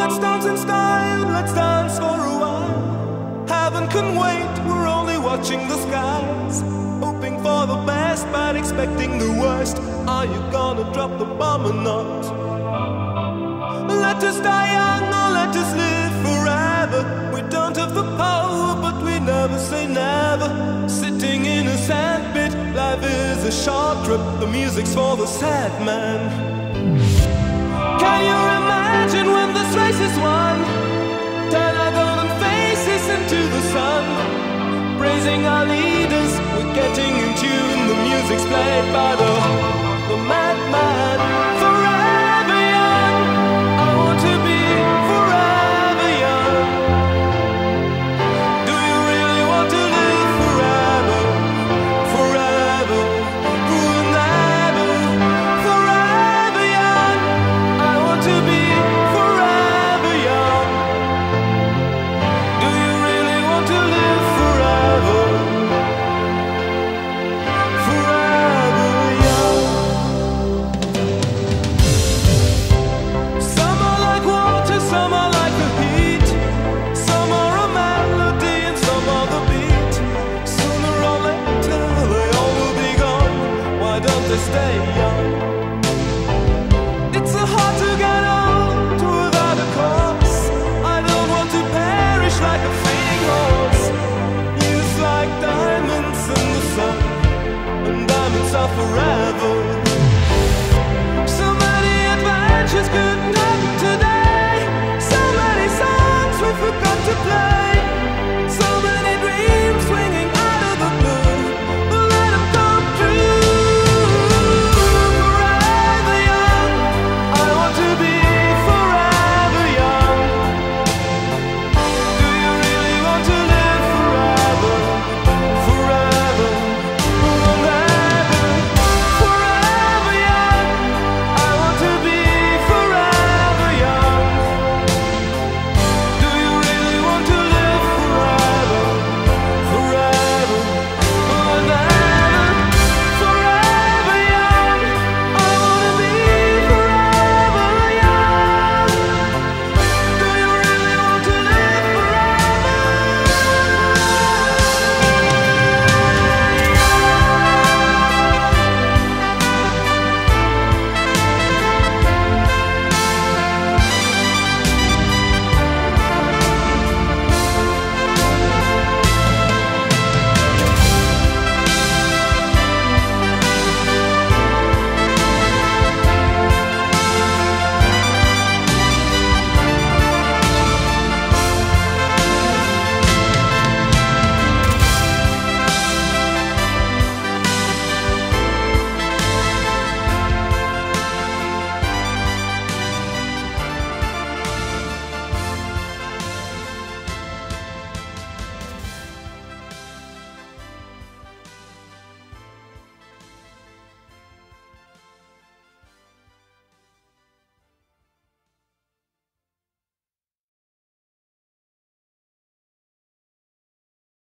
Let's dance in style, let's dance for a while. Heaven can wait, we're only watching the skies, hoping for the best but expecting the worst. Are you gonna drop the bomb or not? Let us die young or let us live forever. We don't have the power but we never say never. Sitting in a sandpit, life is a short trip. The music's for the sad man. Can you imagine when this race is won? Turn our golden faces into the sun, praising our leaders, we're getting in tune. The music's played by the madman.